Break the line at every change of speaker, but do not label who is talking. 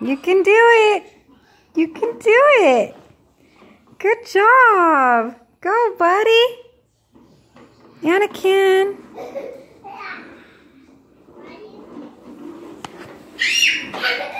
You can do it. You can do it. Good job. Go, buddy. Anakin.